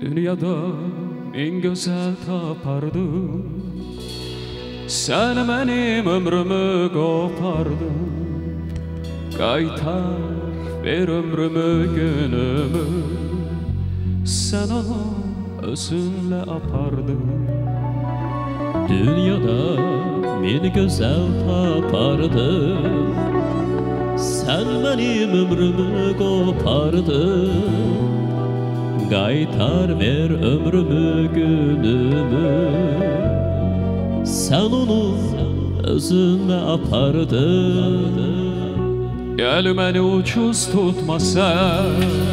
Dünyada en güzel tapardım, sen benim ömrümü kopardın. Kaytar ver ömrümü günümü, sen onu özünle apardın. Dünyada bir güzel tapardım, sen benim ömrümü kopardın. Kaytar ver ömrümü günümü, sen onu özünle apardın. Gel beni ucuz tutma sen,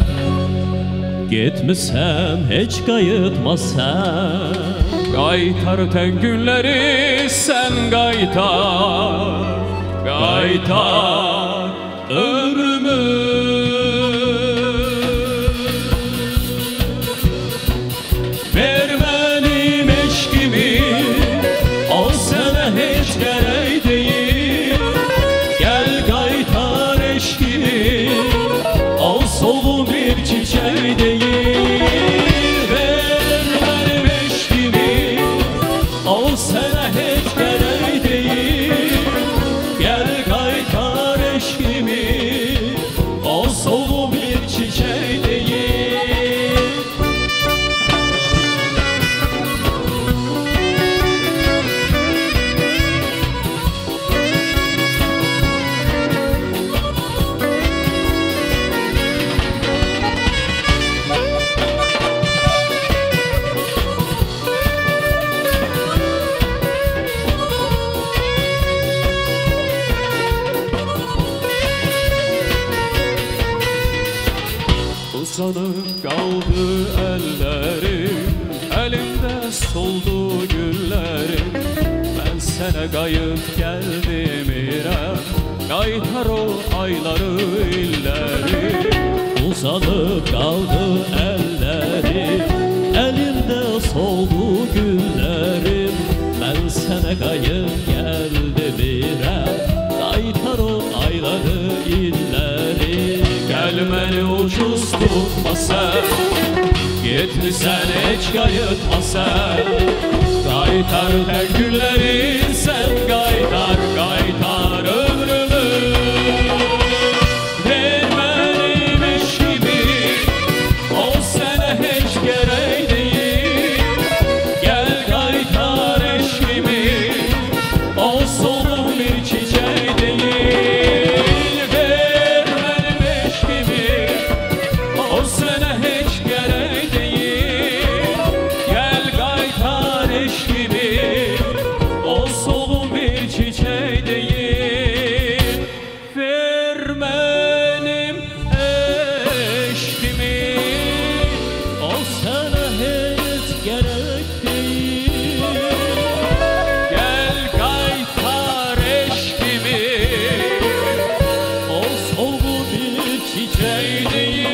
gitmişsem hiç kayıtma sen. Kaytar ten günleri sen kaytar, kaytar ömrümü. Ver benim eşkimi, o sana hiç gerek değil. Gel kaytar eşkimi, o solu bir çiçeği değil. O sana hiç gerek değil. Gel kaytar eşkimi, o solu bir çiçeği değil. Uzanıp kaldı ellerim, elimde soldu güllerim. Ben sana kayıp geldim İrem, kaytar o ayları illeri. Uzanıp kaldı ellerim, elimde soldu güllerim. Ben sana kayıp geldim İrem, kaytar o ayları illeri. Gel beni ucuz tutma sen, gitmişsen hiç kayıtma sen. Kaytar tek günleri sen kaytar, kaytar ömrümü. Ver benim eşkimi, o sana hiç gerek değil. Gel kaytar eşkimi, o solun bir çiçeği değil. O sana hiç gerek değil. Gel kaytar eşkimi, o solun bir çiçeği değil. Ver benim eşkimi, O sana hiç gerek değil. gel kaytar eşkimi, O solgun bir çiçeği çiçeği değil.